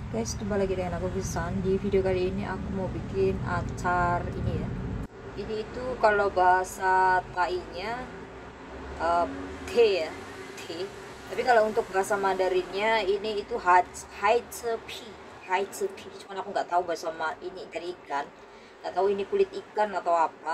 Guys, kembali lagi dengan aku Gisan. Di video kali ini aku mau bikin acar ini ya. Ini itu kalau bahasa Thai-nya uh, teh ya, teh. Tapi kalau untuk bahasa Mandarinnya ini itu hai pi, hai pi. Cuman aku nggak tahu bahasa ini dari ikan, nggak tahu ini kulit ikan atau apa.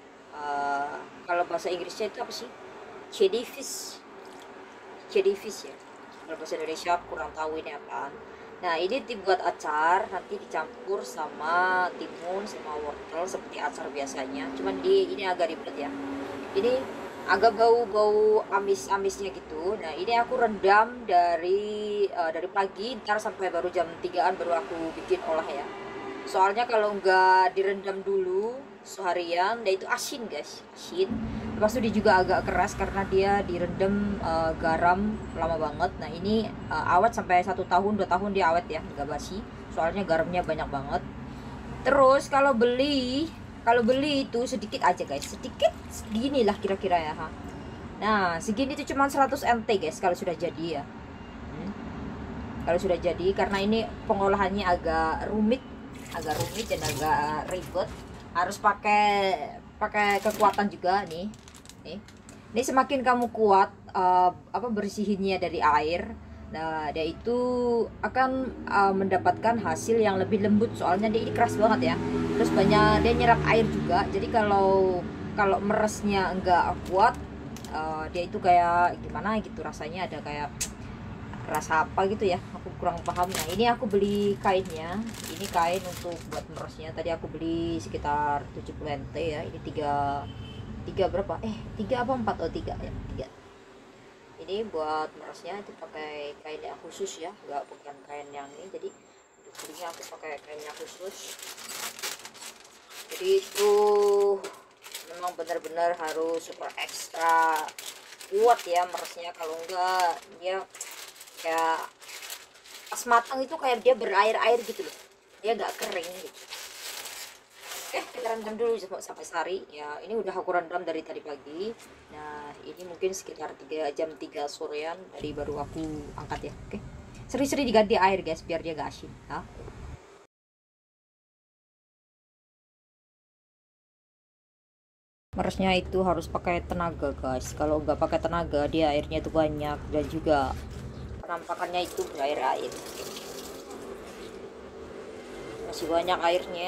Kalau bahasa Inggrisnya itu apa sih? Jellyfish, jellyfish ya. Kalau bahasa Indonesia aku kurang tahu ini apaan. Nah, ini dibuat acar, nanti dicampur sama timun sama wortel seperti acar biasanya. Cuman ini agak ribet ya. Ini agak bau-bau amis-amisnya gitu. Nah, ini aku rendam dari pagi, ntar sampai baru jam 3-an baru aku bikin olah ya. Soalnya kalau nggak direndam dulu seharian, dia itu asin guys, asin. Lepas itu dia juga agak keras karena dia direndam garam lama banget. Nah ini awet sampai 1 tahun 2 tahun dia awet ya, nggak basi. Soalnya garamnya banyak banget. Terus kalau beli itu sedikit aja guys, sedikit segini lah kira-kira ya. Ha. Nah segini itu cuma 100 nt guys kalau sudah jadi ya. Kalau sudah jadi karena ini pengolahannya agak rumit dan agak ribet, harus pakai pakai kekuatan juga nih. Ini semakin kamu kuat bersihinnya dari air, nah dia itu akan mendapatkan hasil yang lebih lembut, soalnya dia ini keras banget ya, terus banyak dia nyerap air juga. Jadi kalau kalau meresnya enggak kuat, dia itu kayak gimana gitu rasanya, ada kayak rasa apa gitu ya, aku kurang paham. Nah ini aku beli kainnya, ini kain untuk buat merosnya tadi aku beli sekitar 70 nt ya. Ini tiga tiga berapa, 3 apa 4, oh 3 ya, 3. Ini buat merosnya itu pakai kain yang khusus ya, bukan kain yang ini. Jadi belinya aku pakai kain yang khusus. Jadi itu memang benar-benar harus super ekstra kuat ya merosnya, kalau enggak dia kayak pas matang itu kayak dia berair-air gitu loh, dia nggak kering gitu. Oke, kita rendam dulu sampai sehari ya. Ini udah aku rendam dari tadi pagi. Nah ini mungkin sekitar 3 jam 3 sorean tadi baru aku angkat ya. Oke, seri-seri diganti air guys biar dia gak asin ya. Meresnya itu harus pakai tenaga guys, kalau nggak pakai tenaga dia airnya itu banyak dan juga penampakannya itu berair-air, masih banyak airnya.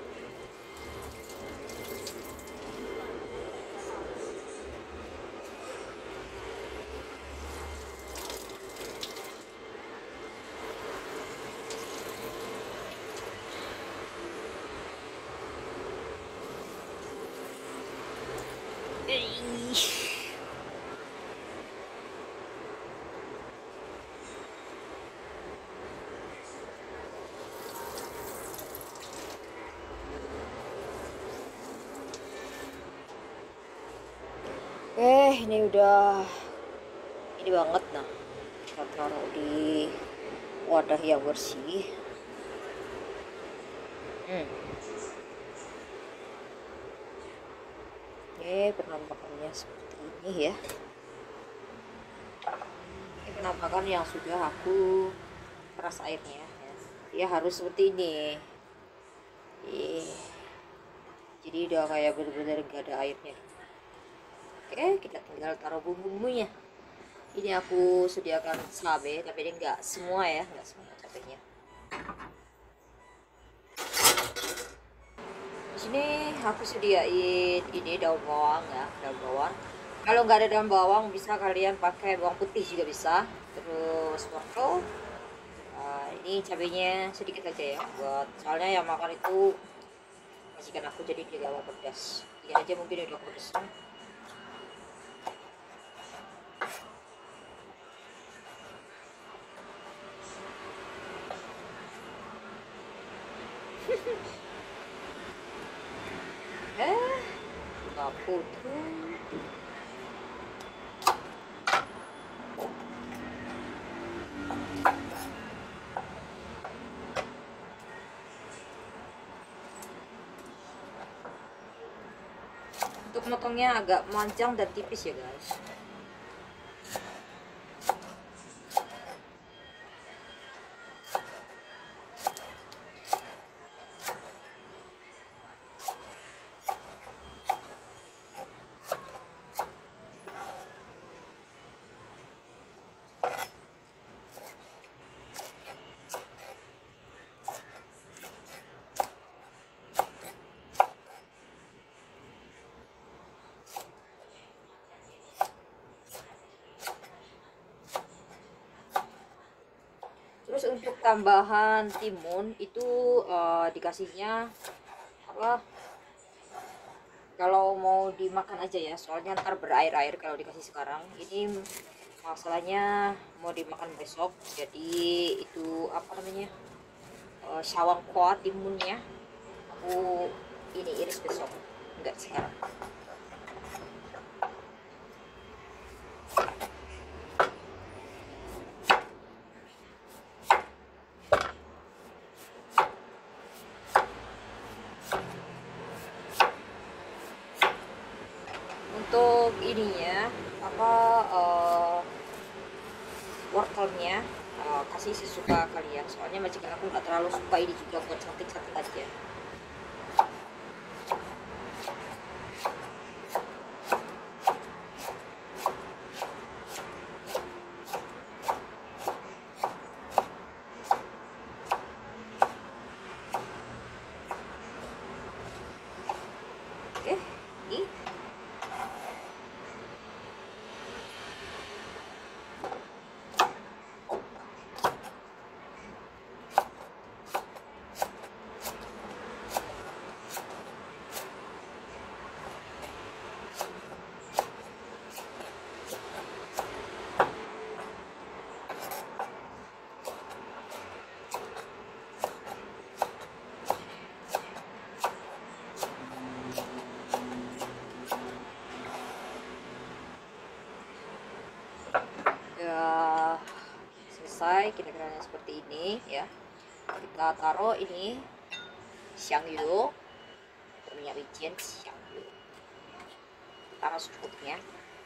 Ini udah ini banget. Nah kita taruh di wadah yang bersih. Penampakannya seperti ini ya. Ini penampakan yang sudah aku peras airnya ya. Dia harus seperti ini. Jadi udah kayak bener-bener gak ada airnya. Oke, kita tinggal taruh bumbu-bumbunya. Ini aku sediakan cabai, tapi ini enggak semua ya, enggak semua cabenya. Di sini aku sediain ini daun bawang ya, daun bawang. Kalau nggak ada daun bawang bisa kalian pakai bawang putih juga bisa. Terus wortel. Ini cabenya sedikit aja ya, buat soalnya yang makan itu majikan aku, jadi dia gak mau pedas. Ini aja mungkin udah pedas. Nggak putus. Untuk motongnya agak panjang dan tipis ya guys. Terus untuk tambahan timun itu dikasihnya apa? Kalau mau dimakan aja ya, soalnya ntar berair-air kalau dikasih sekarang. Ini masalahnya mau dimakan besok, jadi itu apa namanya, sawang kuat timunnya aku ini iris besok, enggak sekarang. Untuk ininya apa, wortelnya kasih sesuka kalian, soalnya majikan aku nggak terlalu suka ini juga, buat cantik-cantik aja. Oke, ini ya selesai kira-kira seperti ini ya. Kita taruh ini xiangyu, minyak wijen xiangyu, taruh secukupnya.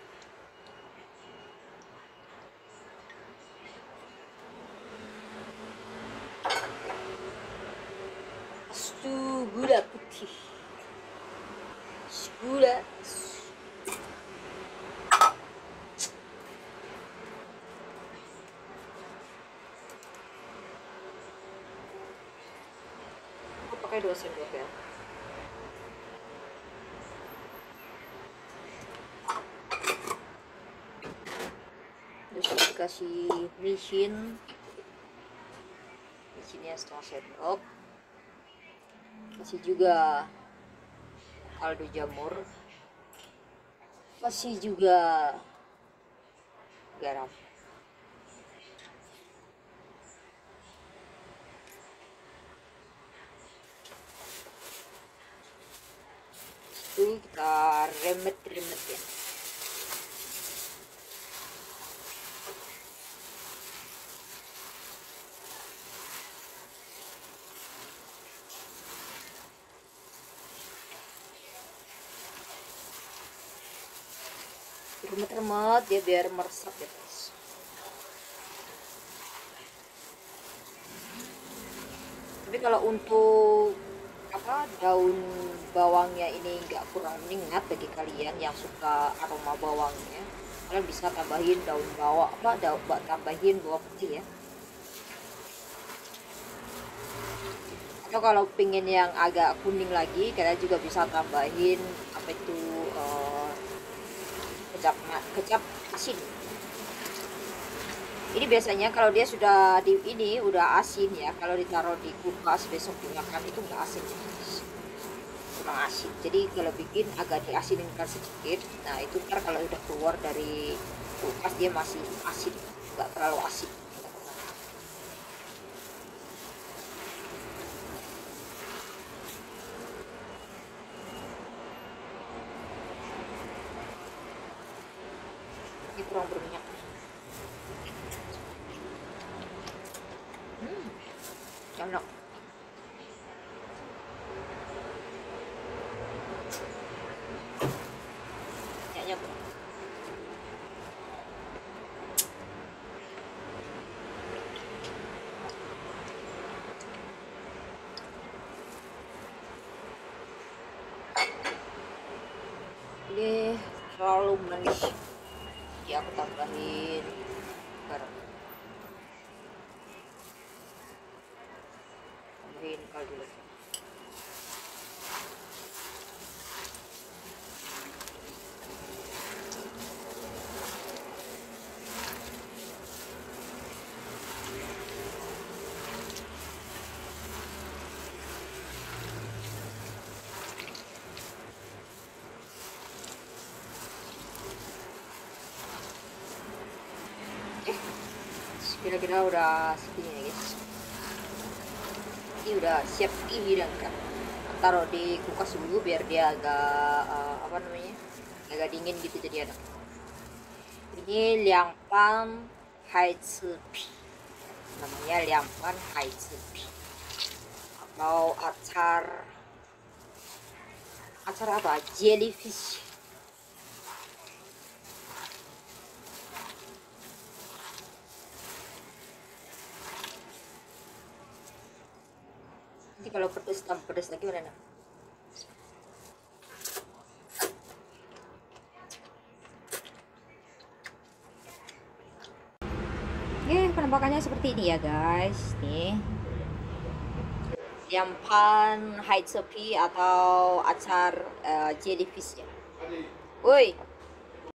Gula putih, gula pakai 2 sendok ya. Terus dikasih micinnya setengah sendok, kasih juga kaldu jamur, kasih juga garam. Itu kita remet-remet ya. Remet-remet ya biar meresap ya guys. Tapi kalau untuk apa, daun bawangnya ini nggak kurang menyengat bagi kalian yang suka aroma bawangnya, kalian bisa tambahin daun bawang tambahin bawang putih ya. Atau kalau pengen yang agak kuning lagi, kalian juga bisa tambahin apa itu, kecap asin. Ini biasanya kalau dia sudah udah asin ya, kalau ditaruh di kulkas besok dimakan itu nggak asin, kurang asin. Jadi kalau bikin agak diasinkan sedikit, nah itu ntar kalau udah keluar dari kulkas dia masih asin, nggak terlalu asin. Ini kurang berminyak. Enak. Minyaknya kurang. Ini terlalu manis, ya aku tambahin garam, tambahin kaldu lagi. kira-kira udah segini ya guys. Ini udah siap dihidangkan. Taruh di kulkas dulu biar dia agak apa namanya, agak dingin gitu jadi enak. Ini liangpan haici, namanya liangpan haici atau acar apa, jellyfish. Nanti kalau pedes tambah pedes lagi udah enak. Oke, penampakannya seperti ini ya guys. Nih, liampan haici atau acar jellyfish ya. Woi.